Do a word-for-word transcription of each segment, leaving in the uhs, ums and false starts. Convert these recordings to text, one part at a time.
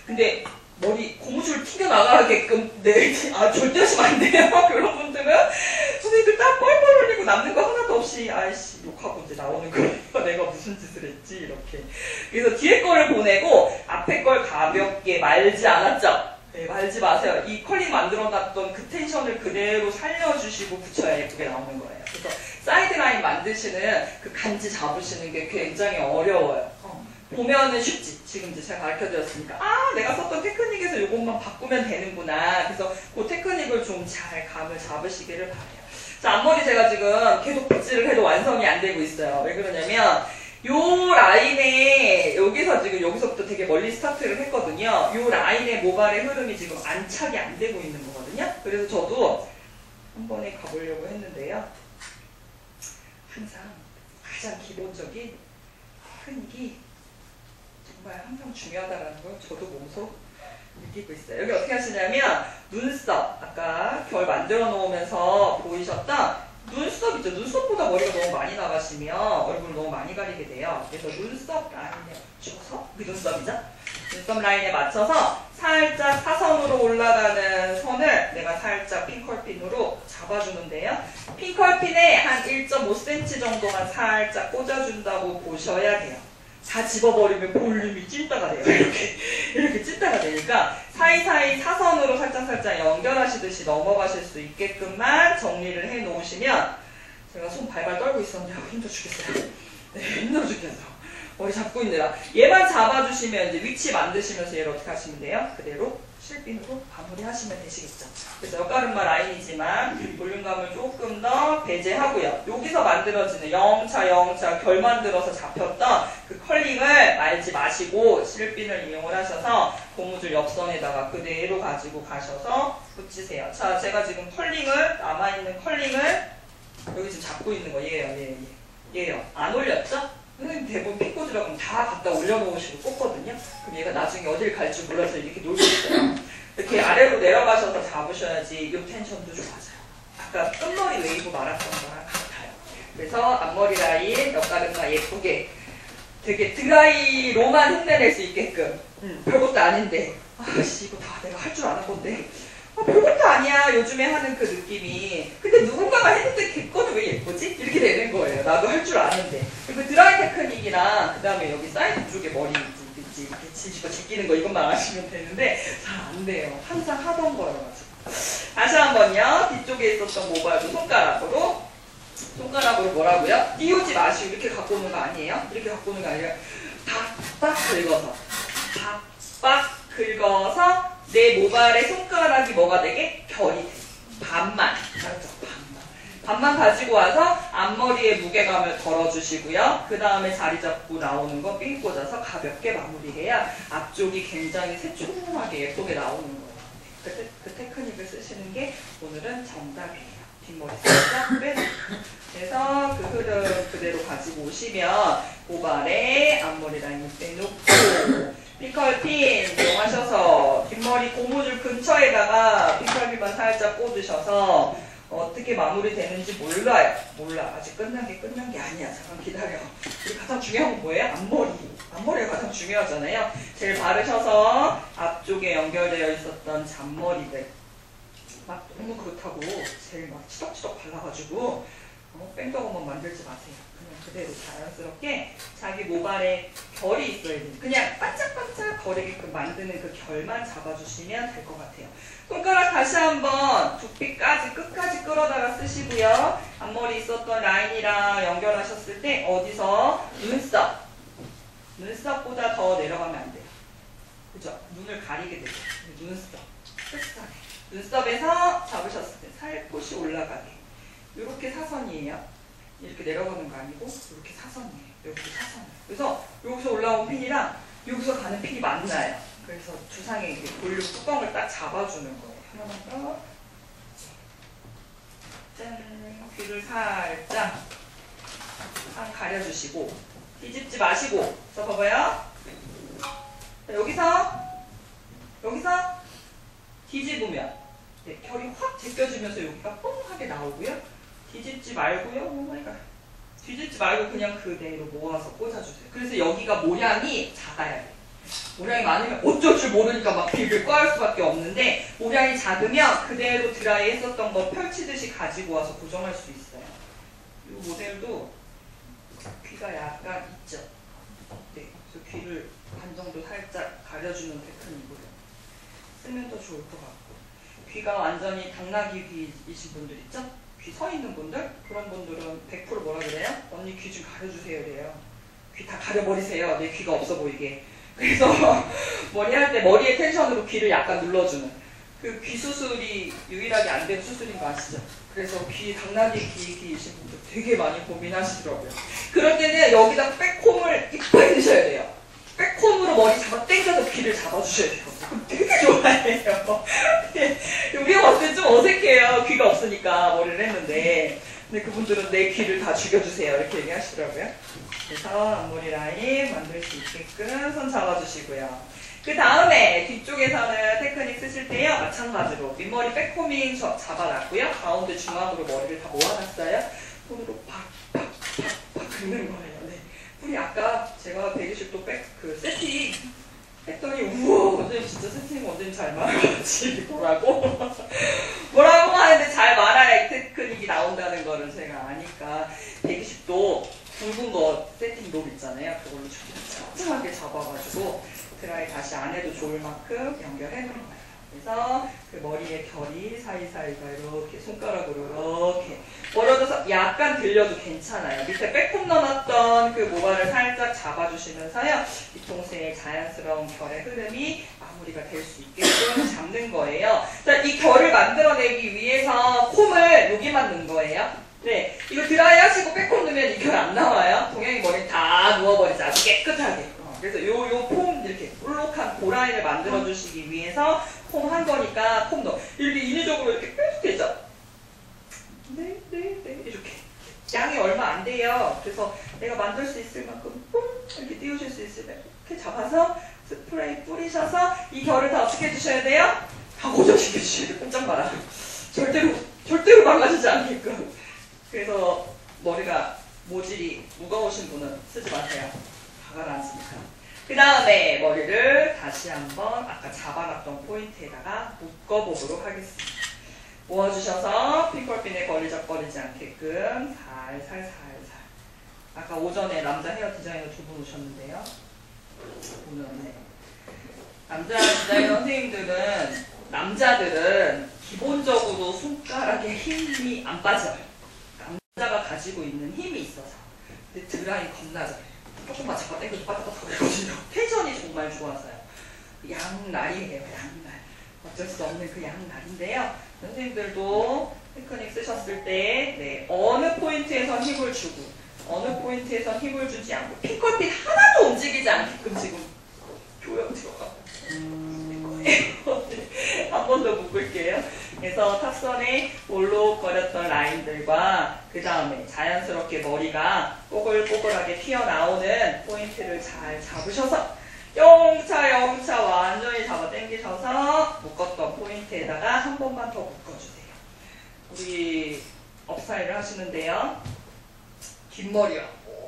근데 머리 고무줄 튀겨나가게끔 네, 아 절대 하시면 안 돼요. 그런 분들은 선생님들 딱 뻘뻘 흘리고 남는 거 하나도 없이 아이씨 욕하고 이제 나오는 거예요. 내가 무슨 짓을 했지 이렇게. 그래서 뒤에 거를 보내고 앞에 걸 가볍게 말지 않았죠? 네, 말지 마세요. 이 컬링 만들어놨던 그 텐션을 그대로 살려주시고 붙여야 예쁘게 나오는 거예요. 그래서 사이드 라인 만드시는 그 간지 잡으시는 게 굉장히 어려워요. 어. 보면은 쉽지. 지금 이제 제가 가르쳐드렸으니까 아 내가 썼던 테크닉에서 이것만 바꾸면 되는구나. 그래서 그 테크닉을 좀 잘 감을 잡으시기를 바래요. 자, 앞머리 제가 지금 계속 빗질을 해도 완성이 안 되고 있어요. 왜 그러냐면 요 라인에 여기서 지금 여기서부터 되게 멀리 스타트를 했거든요. 요 라인의 모발의 흐름이 지금 안착이 안 되고 있는 거거든요. 그래서 저도 한 번에 가보려고 했는데요. 항상 가장 기본적인 테크닉이 정말 항상 중요하다는 걸 저도 몸소 느끼고 있어요. 여기 어떻게 하시냐면 눈썹, 아까 결 만들어 놓으면서 보이셨던 눈썹 있죠? 눈썹보다 머리가 너무 많이 나가시면 얼굴을 너무 많이 가리게 돼요. 그래서 눈썹 라인에 맞춰서, 그 눈썹이죠? 눈썹 라인에 맞춰서 살짝 사선으로 올라가는 선을 내가 살짝 핑컬핀으로 잡아주는데요. 핑컬핀에 한 일 점 오 센티미터 정도만 살짝 꽂아준다고 보셔야 돼요. 다 집어버리면 볼륨이 찐따가 돼요. 이렇게 이렇게 찐따가 되니까 사이사이 사선으로 살짝살짝 연결하시듯이 넘어가실 수 있게끔만 정리를 해 놓으시면, 제가 손 발발 떨고 있었는데 힘들어 죽겠어요. 네, 힘들어 죽겠어. 머리 잡고 있느라. 얘만 잡아주시면 이제 위치 만드시면서 얘를 어떻게 하시면 돼요? 그대로 실핀으로 마무리하시면 되시겠죠. 그래서 옆가르마 라인이지만 볼륨감을 조금 더 배제하고요. 여기서 만들어지는 영차 영차 결 만들어서 잡혔던 그 컬링을 말지 마시고 실핀을 이용을 하셔서 고무줄 옆선에다가 그대로 가지고 가셔서 붙이세요. 자, 제가 지금 컬링을, 남아있는 컬링을 여기 지금 잡고 있는 거 얘예요. 얘, 얘. 얘요. 안 올렸죠? 선생님 대부분 핀꽂 들어가면 다 갖다 올려놓으시고 꽂거든요. 그럼 얘가 나중에 어딜 갈지 몰라서 이렇게 놀고 있어요. 이렇게 아래로 내려가셔서 잡으셔야지 이 텐션도 좋아져요. 아까 끝머리 웨이브 말았던 거랑 같아요. 그래서 앞머리 라인, 옆가르마 예쁘게 되게 드라이로만 흉내낼 수 있게끔. 음, 별것도 아닌데 아씨 이거 다 내가 할 줄 아는 건데 아, 별것도 아니야 요즘에 하는 그 느낌이. 근데 누군가가 했는데 걔 거는 왜 예쁘지? 이렇게 되는 거예요. 나도 할 줄 아는데. 그 드라이 테크닉이랑 그 다음에 여기 사이드 쪽에 머리 이렇게 이렇게 지지고 제끼는 거 이것만 아시면 되는데 잘 안 돼요. 항상 하던 거여가지고. 다시 한번요. 뒤쪽에 있었던 모발도 손가락으로 손가락으로 뭐라고요? 띄우지 마시고 이렇게 갖고 오는 거 아니에요? 이렇게 갖고 오는 거 아니라 팍팍 긁어서 팍팍 긁어서 내 모발의 손가락이 뭐가 되게? 결이 돼. 반만. 알았죠? 반만. 반만 가지고 와서 앞머리에 무게감을 덜어주시고요. 그 다음에 자리 잡고 나오는 거 삥 꽂아서 가볍게 마무리해야 앞쪽이 굉장히 새초롬하게 예쁘게 나오는 거예요. 그, 그 테크닉을 쓰시는 게 오늘은 정답이에요. 뒷머리 살짝 빼놓고. 그래서 그 흐름 그대로 가지고 오시면 모발에 앞머리 라인을 빼놓고 핑컬핀 이용하셔서 뒷머리 고무줄 근처에다가 핑컬핀만 살짝 꽂으셔서 어떻게 마무리되는지 몰라요. 몰라. 아직 끝난 게 끝난 게 아니야. 잠깐 기다려. 우리 가장 중요한 건 뭐예요? 앞머리. 앞머리가 가장 중요하잖아요. 제일 바르셔서 앞쪽에 연결되어 있었던 잔머리들 막 너무 그렇다고 제일 막 치덕치덕 발라가지고 어, 뺑덕어만 만들지 마세요. 그냥 그대로 자연스럽게 자기 모발에 결이 있어야 돼요. 그냥 반짝반짝 거리게끔 만드는 그 결만 잡아주시면 될 것 같아요. 손가락 다시 한번 두피까지 끝까지 끌어다가 쓰시고요. 앞머리 있었던 라인이랑 연결하셨을 때 어디서 눈썹 눈썹보다 더 내려가면 안 돼요. 그죠? 눈을 가리게 되죠. 눈썹 끝싸게 눈썹에서 잡으셨을 때 살포시 올라가게. 이렇게 사선이에요. 이렇게 내려가는 거 아니고 이렇게 사선이에요. 여기 사선이에요. 그래서 여기서 올라온 핀이랑 여기서 가는 핀이 만나요. 그래서 주상에 이렇게 볼륨 뚜껑을 딱 잡아주는 거예요. 하나만 더. 짠. 귀를 살짝 딱 가려주시고 뒤집지 마시고. 자, 봐봐요. 자, 여기서 여기서 뒤집으면 네, 결이 확 제껴지면서 여기가 뽕하게 나오고요. 뒤집지 말고요. 오마이갓. 뒤집지 말고 그냥 그대로 모아서 꽂아주세요. 그래서 여기가 모양이 작아야 돼요. 모량이 많으면 어쩔 줄 모르니까 막 귀를 꽈할 수밖에 없는데 모량이 작으면 그대로 드라이 했었던 거 펼치듯이 가지고 와서 고정할 수 있어요. 이 모델도 귀가 약간 있죠. 네, 그래서 귀를 반 정도 살짝 가려주는 테크닉으로 쓰면 더 좋을 것 같고, 귀가 완전히 당나귀 귀이신 분들 있죠? 귀 서 있는 분들? 그런 분들은 백 퍼센트 뭐라 그래요? 언니 귀 좀 가려주세요 이래요. 귀 다 가려버리세요. 내 귀가 없어 보이게. 그래서 머리 할 때 머리의 텐션으로 귀를 약간 눌러주는, 그 귀 수술이 유일하게 안 된 수술인 거 아시죠? 그래서 귀 당나귀 귀 귀이신 분들 되게 많이 고민하시더라고요. 그럴 때는 여기다 백홈을 이빨 넣으셔야 돼요. 백홈으로 머리 잡아 당겨서 귀를 잡아주셔야 돼요. 그럼 되게 좋아해요. 여기가 봤을 때 좀 어색해요. 귀가 없으니까 머리를 했는데. 근데 그분들은 내 귀를 다 죽여주세요 이렇게 얘기하시더라고요. 그래서 앞머리 라인 만들 수 있게끔 손 잡아주시고요. 그 다음에 뒤쪽에서는 테크닉 쓰실 때요, 마찬가지로 윗머리 백코밍 잡아놨고요. 가운데 중앙으로 머리를 다 모아놨어요. 손으로 팍팍팍팍 긁는 거예요. 네. 우리 아까 제가 백이십 도 백 그 세팅 했더니 우와 원장님 진짜 세팅 원장님 잘 말하지 뭐라고 뭐라고 하는데 잘 말아야 이 테크닉이 나온다는 거를 제가 아니까 백이십 도 굵은 거 세팅 롤 있잖아요. 그걸로 짱짱하게 잡아가지고 드라이 다시 안 해도 좋을 만큼 연결해 놓은 거예요. 그래서 그 머리의 결이 사이사이가 이렇게 손가락으로 이렇게 멀어져서 약간 들려도 괜찮아요. 밑에 백폼 넣어놨던 그 모발을 살짝 잡아주시면서요, 뒤통수의 자연스러운 결의 흐름이 마무리가 될 수 있게끔 잡는 거예요. 자, 이 결을 만들어내기 위해서 콤을 여기만 넣은 거예요. 네, 이거 드라이 하시고 백폼 넣으면 이 결 안 나와요. 동양이 머리 다 누워버리지, 아주 깨끗하게. 어, 그래서 요, 요 폼 이렇게 볼록한 고라인을 만들어주시기 위해서 폼 한 거니까 폼 넣어. 이렇게 인위적으로 이렇게 뾰족되죠 네, 네, 네. 이렇게. 양이 얼마 안 돼요. 그래서 내가 만들 수 있을 만큼 뽕! 이렇게 띄우실 수 있으면 이렇게 잡아서 스프레이 뿌리셔서 이 결을 다 어떻게 해주셔야 돼요? 다 고정시켜주셔야 돼요. 꼼짝 마라. 절대로, 절대로 망가지지 않게끔. 그래서 머리가 모질이 무거우신 분은 쓰지 마세요. 다 가라앉으니까. 그 다음에 머리를 다시 한번 아까 잡아놨던 포인트에다가 묶어보도록 하겠습니다. 모아주셔서 핑컬핀에 걸리적거리지 않게끔 살살 살살. 아까 오전에 남자 헤어 디자이너 두 분 오셨는데요. 오늘은 네. 남자 디자이너 선생님들은, 남자들은 기본적으로 손가락에 힘이 안 빠져요. 남자가 가지고 있는 힘이 있어서. 근데 드라이 겁나 잘해요. 조금만 잡아 당겨도 빠딱빠딱 거리거든요. 텐션이 정말 좋아서요. 양날이에요, 양날. 어쩔 수 없는 그 양날인데요. 선생님들도 테크닉 쓰셨을 때 네, 어느 포인트에선 힘을 주고 어느 포인트에선 힘을 주지 않고 핑컬핀 하나도 움직이지 않게끔 지금 교양 들어가고 있는 거예요. 한 번 더 묶을게요. 그래서 탑선에 볼록거렸던 라인들과 그 다음에 자연스럽게 머리가 뽀글뽀글하게 튀어나오는 포인트를 잘 잡으셔서 영차 영차 완전히 잡아 당기셔서 묶었던 포인트에다가 한 번만 더 묶어주세요. 우리 업스타일을 하시는데요. 뒷머리와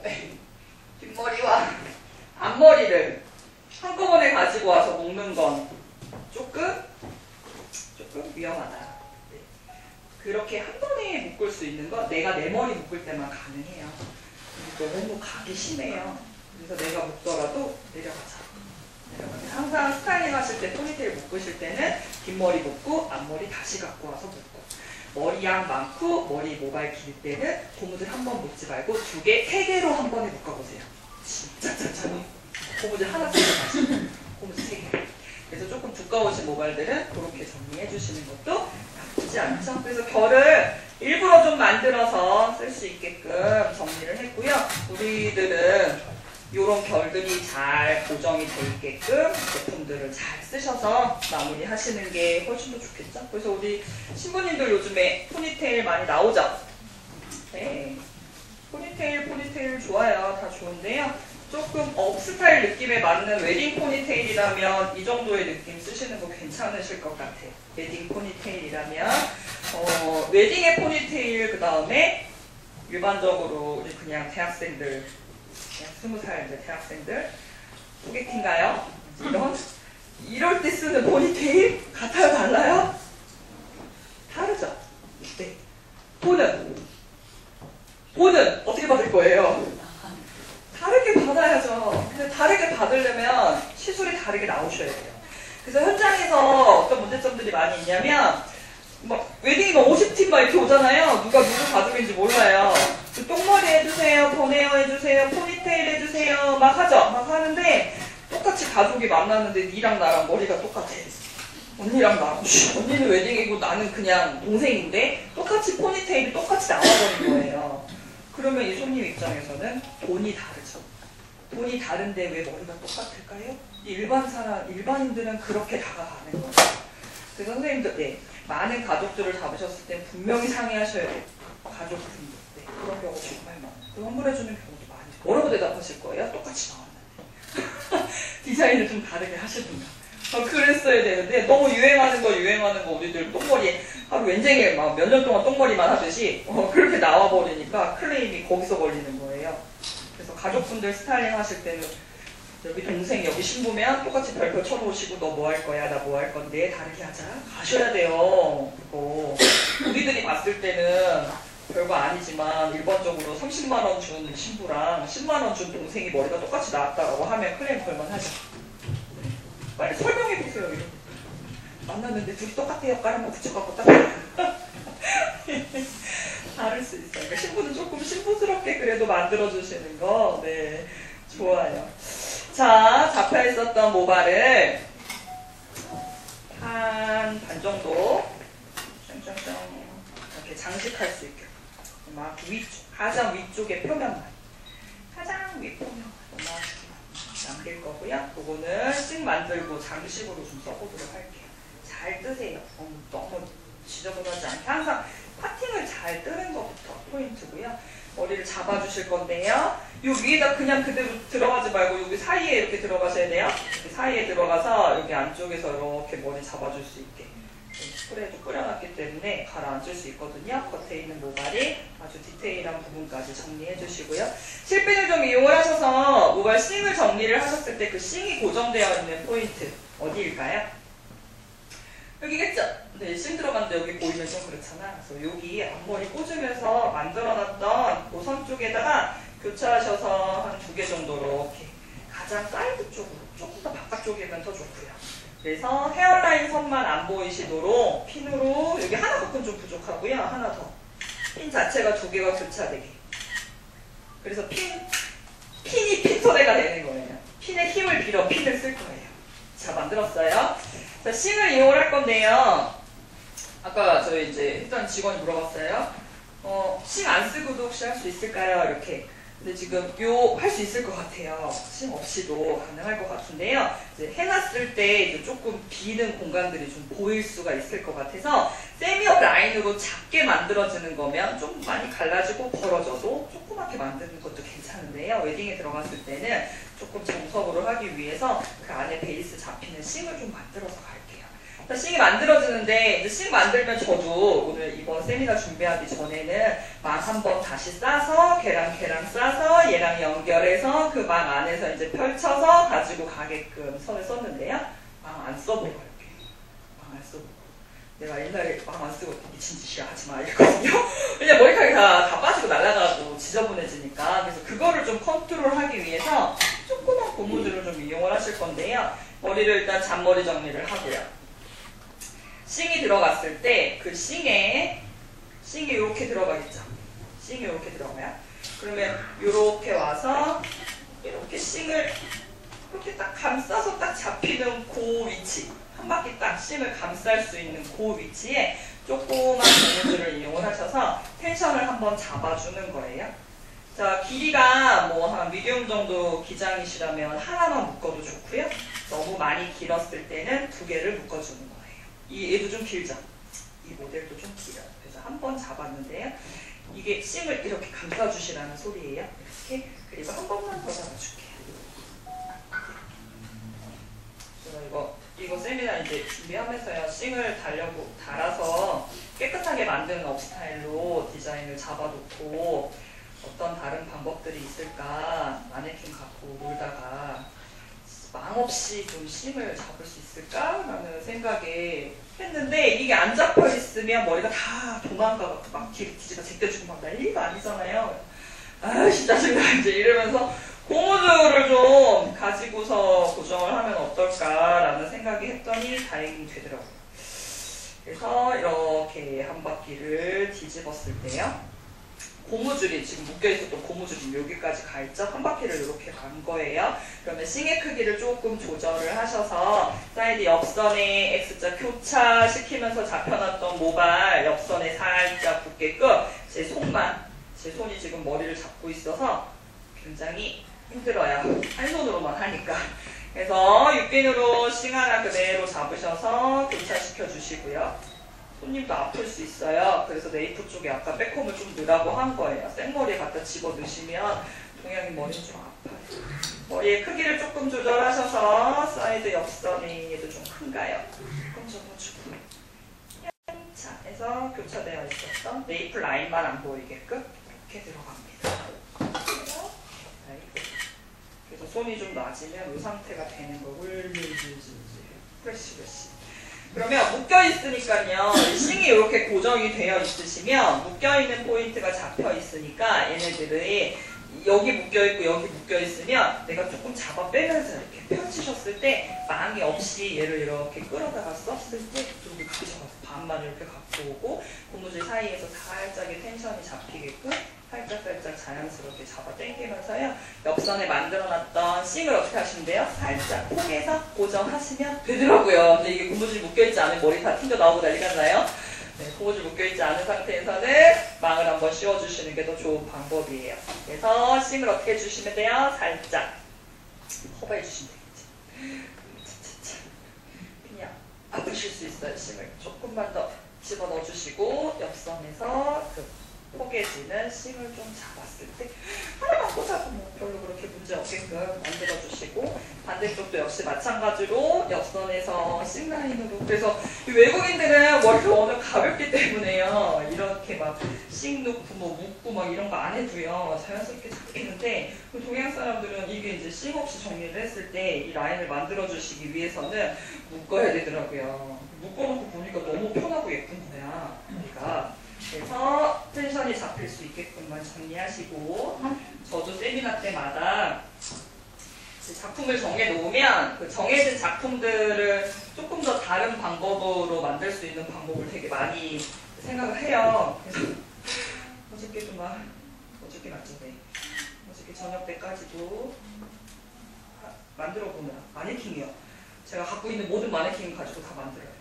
뒷머리와 앞머리를 한꺼번에 가지고 와서 묶는 건 조금 조금 위험하다. 네. 그렇게 한 번에 묶을 수 있는 건 내가 내 머리 묶을 때만 가능해요. 너무 각이 심해요. 그래서 내가 묶더라도 내려가자. 항상 스타일링 하실 때 포니테일 묶으실 때는 뒷머리 묶고 앞머리 다시 갖고 와서 묶고, 머리 양 많고 머리 모발 길 때는 고무줄 한 번 묶지 말고 두 개, 세 개로 한 번에 묶어보세요. 진짜 천천히. 고무줄 하나 쓰지 마시고 고무줄 세 개. 그래서 조금 두꺼우신 모발들은 그렇게 정리해 주시는 것도 나쁘지 않죠. 그래서 결을 일부러 좀 만들어서 쓸 수 있게끔 정리를 했고요. 우리들은 이런 결들이 잘 고정이 돼 있게끔 제품들을 잘 쓰셔서 마무리 하시는 게 훨씬 더 좋겠죠. 그래서 우리 신부님들 요즘에 포니테일 많이 나오죠. 네, 포니테일 포니테일 좋아요. 다 좋은데요. 조금 업스타일 느낌에 맞는 웨딩 포니테일이라면 이 정도의 느낌 쓰시는 거 괜찮으실 것 같아요. 웨딩 포니테일이라면 어, 웨딩의 포니테일, 그 다음에 일반적으로 우리 그냥 대학생들, 그냥 스무 살 이제 대학생들 소개팅가요? 이런 이럴 때 쓰는 포니테일 같아요, 달라요? 다르죠. 네. 돈은 돈은 어떻게 받을 거예요? 다르게 받아야죠. 근데 다르게 받으려면 시술이 다르게 나오셔야 돼요. 그래서 현장에서 어떤 문제점들이 많이 있냐면 막 웨딩이 막 오십 팀 막 이렇게 오잖아요. 누가 누구 가족인지 몰라요. 그 똥머리 해주세요, 보네어 해주세요, 포니테일 해주세요 막 하죠. 막 하는데 똑같이 가족이 만났는데 니랑 나랑 머리가 똑같아. 언니랑 나, 언니는 웨딩이고 나는 그냥 동생인데 똑같이 포니테일이 똑같이 나와버린 거예요. 그러면 이 손님 입장에서는 돈이 다르죠. 돈이 다른데 왜 머리가 똑같을까요? 일반 사람, 일반인들은 그렇게 다가가는 거예요. 그래서 선생님들, 네, 많은 가족들을 잡으셨을 때 분명히 상의하셔야 돼요. 가족분들. 네, 그런 경우 정말 많아요. 그 환불해주는 경우도 많이. 뭐라고 대답하실 거예요? 똑같이 나왔는데. 디자인을 좀 다르게 하시든가. 어, 그랬어야 되는데 너무 유행하는 거 유행하는 거 우리들 똥머리 하루 웬쟁이 막 몇 년 동안 똥머리만 하듯이 어, 그렇게 나와버리니까 클레임이 거기서 걸리는 거예요. 그래서 가족분들 스타일링 하실 때는 여기 동생 여기 신부면 똑같이 별표 쳐놓으시고 너 뭐 할 거야 나 뭐 할 건데 다르게 하자 가셔야 돼요. 그거 우리들이 봤을 때는 별거 아니지만 일반적으로 삼십만 원 준 신부랑 십만 원 준 동생이 머리가 똑같이 나왔다고 하면 클레임 걸만 하죠. 빨리 설명해보세요. 이런 만났는데 둘이 똑같아요. 깔아만 붙여갖고 딱 다를 수 있어요. 그러니까 신부는 조금 신부스럽게 그래도 만들어주시는 거 네 좋아요. 자, 잡혀 있었던 모발을 한 반 정도 짱짱짱 이렇게 장식할 수 있게 막 위쪽, 가장 위쪽의 표면만 가장 윗표면만 남길 거고요. 그거는 씩 만들고 장식으로 좀 써보도록 할게요. 잘 뜨세요. 너무, 너무 지저분하지 않게 항상 파팅을 잘 뜨는 것부터 포인트고요. 머리를 잡아주실 건데요. 이 위에다 그냥 그대로 들어가지 말고 여기 사이에 이렇게 들어가셔야 돼요. 여기 사이에 들어가서 여기 안쪽에서 이렇게 머리 잡아줄 수 있게 스프레이도 뿌려놨기 때문에 가라앉을 수 있거든요. 겉에 있는 모발이 아주 디테일한 부분까지 정리해 주시고요. 실핀을 좀 이용을 하셔서 모발 싱을 정리를 하셨을 때 그 싱이 고정되어 있는 포인트 어디일까요? 여기겠죠? 네, 싱 들어갔는데 여기 보이면 좀 그렇잖아. 그래서 여기 앞머리 꽂으면서 만들어놨던 그 선 쪽에다가 교차하셔서 한 두 개 정도 이렇게 가장 사이드 쪽으로 조금 더 바깥쪽이면 더 좋고요. 그래서 헤어라인 선만 안 보이시도록 핀으로 여기 하나만큼 좀 부족하고요. 하나 더. 핀 자체가 두 개가 교차되게. 그래서 핀, 핀이 핀소리가 되는 거예요. 핀의 힘을 빌어 핀을 쓸 거예요. 자, 만들었어요. 자, 싱을 이용을 할 건데요. 아까 저희 이제 했던 직원이 물어봤어요. 어, 싱 안 쓰고도 혹시 할 수 있을까요? 이렇게. 근데 지금 요 할 수 있을 것 같아요. 싱 없이도 가능할 것 같은데요. 이제 해놨을 때 이제 조금 비는 공간들이 좀 보일 수가 있을 것 같아서 세미업 라인으로 작게 만들어지는 거면 좀 많이 갈라지고 벌어져도 조그맣게 만드는 것도 괜찮은데요. 웨딩에 들어갔을 때는 조금 정석으로 하기 위해서 그 안에 베이스 잡히는 싱을 좀 만들어서 갈게요. 싱이 만들어지는데 이제 싱 만들면 저도 오늘 이번 세미나 준비하기 전에는 망 한 번 다시 싸서 걔랑 걔랑 싸서 얘랑 연결해서 그 망 안에서 이제 펼쳐서 가지고 가게끔 선을 썼는데요. 망 안 써보고 이렇게 망 안 써보고 내가 옛날에 망 안 쓰고 미친 짓이야 하지 마 이랬거든요. 왜냐면 머리카락이 다, 다 빠지고 날아가고 지저분해지니까. 그래서 그거를 좀 컨트롤하기 위해서 조그만 고무줄을 좀 이용을 하실 건데요. 머리를 일단 잔머리 정리를 하고요. 싱이 들어갔을 때 그 싱에 싱이 이렇게 들어가겠죠. 싱이 이렇게 들어가요. 그러면 이렇게 와서 이렇게 싱을 이렇게 딱 감싸서 딱 잡히는 그 위치 한 바퀴 딱 싱을 감쌀 수 있는 그 위치에 조그만 고무줄을 이용을 하셔서 텐션을 한번 잡아주는 거예요. 자, 길이가 뭐 한 미디움 정도 기장이시라면 하나만 묶어도 좋고요. 너무 많이 길었을 때는 두 개를 묶어주는 거예요. 이 얘도 좀 길죠? 이 모델도 좀 길어요. 그래서 한 번 잡았는데요. 이게 싱을 이렇게 감싸주시라는 소리예요. 이렇게. 그리고 한 번만 더 잡아줄게요. 제가 이거, 이거 세미나 이제 준비하면서요. 싱을 달려고, 달아서 깨끗하게 만드는 업스타일로 디자인을 잡아놓고 어떤 다른 방법들이 있을까 마네킹 갖고 놀다가 망없이 좀 싱을 잡을 수 있을까라는 생각에 했는데 이게 안 잡혀 있으면 머리가 다 도망가고 막 뒤로 뒤집어 제껴주고 막 난리가 아니잖아요. 아이씨 짜증나 이제 이러면서 고무줄을 좀 가지고서 고정을 하면 어떨까라는 생각이 했더니 다행히 되더라고요. 그래서 이렇게 한 바퀴를 뒤집었을 때요. 고무줄이 지금 묶여있었던 고무줄이 여기까지 가 있죠? 한 바퀴를 이렇게 간 거예요. 그러면 싱의 크기를 조금 조절을 하셔서 사이드 옆선에 X자 교차시키면서 잡혀놨던 모발 옆선에 살짝 붙게끔 제 손만, 제 손이 지금 머리를 잡고 있어서 굉장히 힘들어요. 한 손으로만 하니까. 그래서 육빈으로 싱 하나 그대로 잡으셔서 교차시켜 주시고요. 손님도 아플 수 있어요. 그래서 네이프 쪽에 아까 백홈을 좀 넣으라고 한 거예요. 생머리에 갖다 집어 넣으시면 동양이 머리는 좀 아파요. 머리의 크기를 조금 조절하셔서 사이드 옆선에도 좀 큰가요? 조금 접어주고 자, 해서 교차되어 있었던 네이프 라인만 안 보이게끔 이렇게 들어갑니다. 그래서 손이 좀 낮으면 이 상태가 되는 거 울울울울 프레쉬 프레쉬 그러면 묶여있으니까요. 싱이 이렇게 고정이 되어 있으시면 묶여있는 포인트가 잡혀 있으니까 얘네들이 여기 묶여있고 여기 묶여있으면 내가 조금 잡아 빼면서 이렇게 펼치셨을 때 망이 없이 얘를 이렇게 끌어다가 썼을 때 여기 가져가서 반만 이렇게 갖고 오고 고무줄 사이에서 살짝의 텐션이 잡히게끔 살짝살짝 자연스럽게 잡아 당기면서요. 옆선에 만들어놨던 싱을 어떻게 하시면 돼요? 살짝 포개서 고정하시면 되더라고요. 근데 이게 고무줄이 묶여있지 않은 머리 다 튕겨 나오고 난리가 나요. 네, 고무줄 묶여있지 않은 상태에서는 망을 한번 씌워주시는 게 더 좋은 방법이에요. 그래서 싱을 어떻게 해주시면 돼요? 살짝 커버해 주시면 되겠지. 그냥 아프실 수 있어요. 싱을 조금만 더 집어넣어 주시고 옆선에서 그 포개지는 싱을 좀 잡았을 때 하나만 꽂아도 뭐 별로 그렇게 문제 없게끔 만들어 주시고 반대쪽도 역시 마찬가지로 옆선에서 싱 라인으로 그래서 외국인들은 머리가 워낙 가볍기 때문에요 이렇게 막 싱 놓고 뭐 묶고 막 이런 거 안 해도요 자연스럽게 잡히는데 동양 사람들은 이게 이제 싱 없이 정리를 했을 때 이 라인을 만들어 주시기 위해서는 묶어야 되더라고요. 묶어놓고 보니까 너무 편하고 예쁜 거야 머리가. 그래서 텐션이 잡힐 수 있게끔만 정리하시고 저도 세미나 때마다 작품을 정해 놓으면 그 정해진 작품들을 조금 더 다른 방법으로 만들 수 있는 방법을 되게 많이 생각을 해요. 그래서 어저께도 막 어저께 맞죠? 네. 어저께 저녁 때까지도 만들어 보느라 마네킹이요. 제가 갖고 있는 모든 마네킹 가지고 다 만들어요.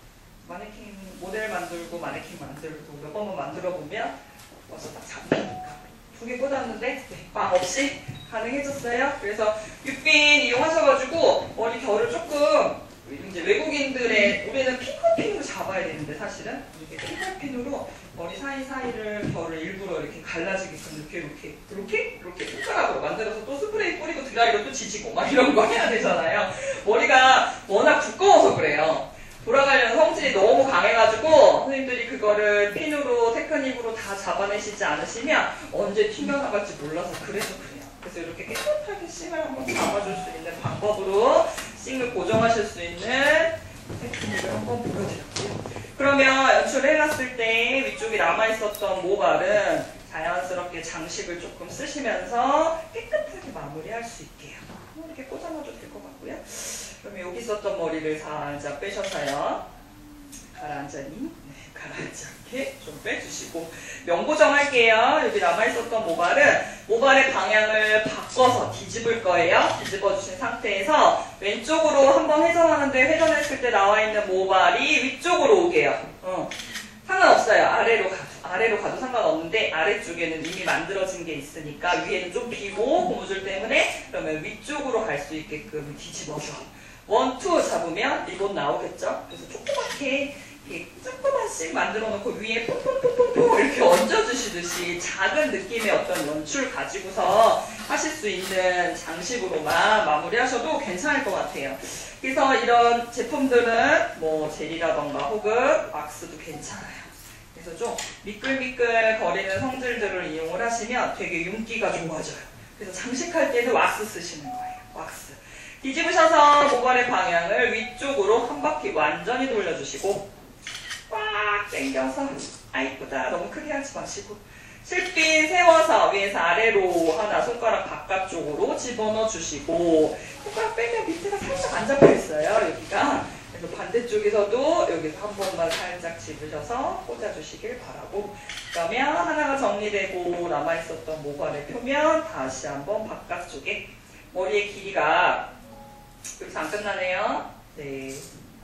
마네킹 모델 만들고 마네킹 만들고 몇 번만 만들어 보면 와서 딱 잡히니까 두 개 꽂았는데 네, 빵 없이 가능해졌어요. 그래서 육빈 이용하셔가지고 머리 결을 조금 이제 외국인들의 우리는 핑크핀으로 잡아야 되는데 사실은 이렇게 핑크핀으로 머리 사이사이를 결을 일부러 이렇게 갈라지게끔 이렇게 이렇게 이렇게 이렇게 손가락으로 만들어서 또 스프레이 뿌리고 드라이로 또 지지고 막 이런 거 해야 되잖아요. 머리가 워낙 두꺼워서 그래요. 돌아가려는 성질이 너무 강해가지고 선생님들이 그거를 핀으로 테크닉으로 다 잡아내시지 않으시면 언제 튕겨나갈지 몰라서 그래서 그래요. 그래서 이렇게 깨끗하게 싱을 한번 잡아줄 수 있는 방법으로 싱을 고정하실 수 있는 테크닉을 한번 보여드릴게요. 그러면 연출을 해놨을 때 위쪽에 남아있었던 모발은 자연스럽게 장식을 조금 쓰시면서 깨끗하게 마무리할 수 있게요. 이렇게 꽂아놔도 될 것 같고요. 그러면 여기 있었던 머리를 살짝 빼셔서요. 가라앉아니 네, 가라앉지 않게 좀 빼주시고 명고정 할게요. 여기 남아있었던 모발은 모발의 방향을 바꿔서 뒤집을 거예요. 뒤집어 주신 상태에서 왼쪽으로 한번 회전하는데 회전했을 때 나와있는 모발이 위쪽으로 오게요. 어. 상관없어요. 아래로 가도. 아래로 가도 상관없는데 아래쪽에는 이미 만들어진 게 있으니까 위에는 좀 비고 고무줄 때문에 그러면 위쪽으로 갈 수 있게끔 뒤집어서 원, 투 잡으면 리본 나오겠죠? 그래서 조그맣게 이렇게 조그만씩 만들어 놓고 위에 퐁퐁퐁퐁퐁 이렇게 얹어주시듯이 작은 느낌의 어떤 연출 가지고서 하실 수 있는 장식으로만 마무리하셔도 괜찮을 것 같아요. 그래서 이런 제품들은 뭐 젤이라던가 혹은 왁스도 괜찮아요. 그래서 좀 미끌미끌 거리는 성질들을 이용을 하시면 되게 윤기가 좋아져요. 그래서 장식할 때는 왁스 쓰시는 거예요. 왁스. 뒤집으셔서 모발의 방향을 위쪽으로 한 바퀴 완전히 돌려주시고 꽉 당겨서 아 이쁘다 너무 크게 하지 마시고 실핀 세워서 위에서 아래로 하나 손가락 바깥쪽으로 집어넣어 주시고 손가락 빼면 밑에가 살짝 안 잡혀 있어요 여기가. 그래서 반대쪽에서도 여기서 한 번만 살짝 집으셔서 꽂아주시길 바라고 그러면 하나가 정리되고 남아있었던 모발의 표면 다시 한번 바깥쪽에 머리의 길이가 여기서 안 끝나네요. 네,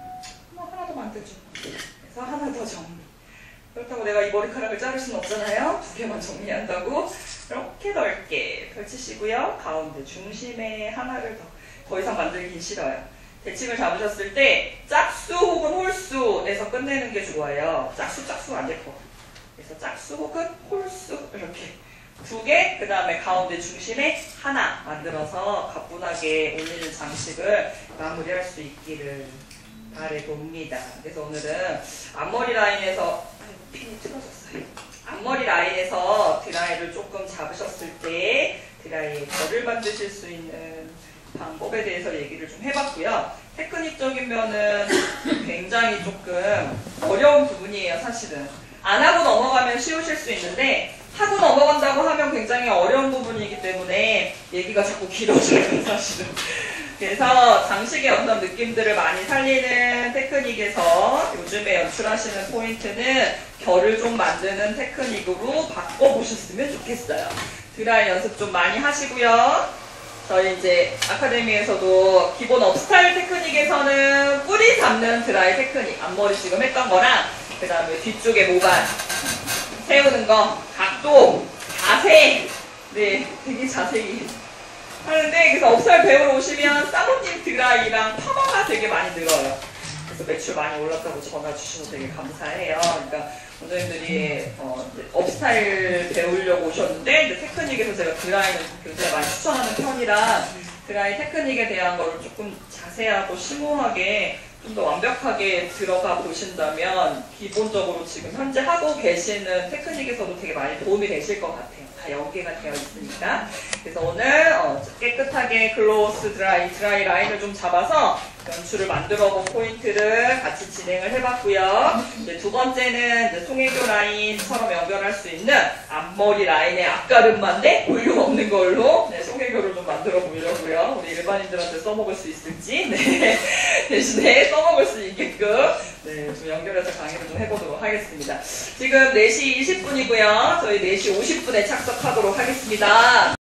뭐 하나 더 만들죠. 그래서 하나 더 정리. 그렇다고 내가 이 머리카락을 자를 수는 없잖아요. 두 개만 정리한다고. 이렇게 넓게 펼치시고요. 가운데 중심에 하나를 더, 더 이상 만들긴 싫어요. 대칭을 잡으셨을 때 짝수 혹은 홀수에서 끝내는 게 좋아요. 짝수 짝수 안 될 거. 그래서 짝수 혹은 홀수 이렇게 두 개, 그 다음에 가운데 중심에 하나 만들어서 가뿐하게 올리는 장식을 마무리할 수 있기를 바라봅니다. 그래서 오늘은 앞머리 라인에서 핀이 틀어졌어요. 앞머리 라인에서 드라이를 조금 잡으셨을 때 드라이에 결을 만드실 수 있는 방법에 대해서 얘기를 좀 해봤고요. 테크닉적인 면은 굉장히 조금 어려운 부분이에요. 사실은 안 하고 넘어가면 쉬우실 수 있는데 하고 넘어간다고 하면 굉장히 어려운 부분이기 때문에 얘기가 자꾸 길어져요. 사실은. 그래서 장식의 어떤 느낌들을 많이 살리는 테크닉에서 요즘에 연출하시는 포인트는 결을 좀 만드는 테크닉으로 바꿔보셨으면 좋겠어요. 드라이 연습 좀 많이 하시고요. 저희 이제 아카데미에서도 기본 업스타일 테크닉에서는 뿌리 잡는 드라이 테크닉, 앞머리 지금 했던 거랑 그 다음에 뒤쪽에 모발 세우는 거, 각도, 자세, 네, 되게 자세히 하는데 그래서 업스타일 배우러 오시면 사모님 드라이랑 파마가 되게 많이 늘어요. 그래서 매출 많이 올랐다고 전화 주셔서 되게 감사해요. 그러니까 원장님들이 어, 업스타일 배우려고 오셨는데 테크닉에서 제가 드라이는 굉장히 많이 추천하는 편이라 드라이 테크닉에 대한 걸 조금 자세하고 심오하게 좀 더 완벽하게 들어가 보신다면 기본적으로 지금 현재 하고 계시는 테크닉에서도 되게 많이 도움이 되실 것 같아요. 다 연계가 되어 있으니까. 그래서 오늘 어, 깨끗하게 글로스 드라이, 드라이 라인을 좀 잡아서 연출을 만들어 본 포인트를 같이 진행을 해봤고요. 이제 두 번째는 이제 송혜교 라인처럼 연결할 수 있는 앞머리 라인의 앞가름만데 볼륨 없는 걸로 네, 송혜교를 좀 만들어 보려고요. 우리 일반인들한테 써먹을 수 있을지 네. 대신에 써먹을 수 있게끔 네, 좀 연결해서 강의를 좀 해보도록 하겠습니다. 지금 네 시 이십 분이고요. 저희 네 시 오십 분에 착석하도록 하겠습니다.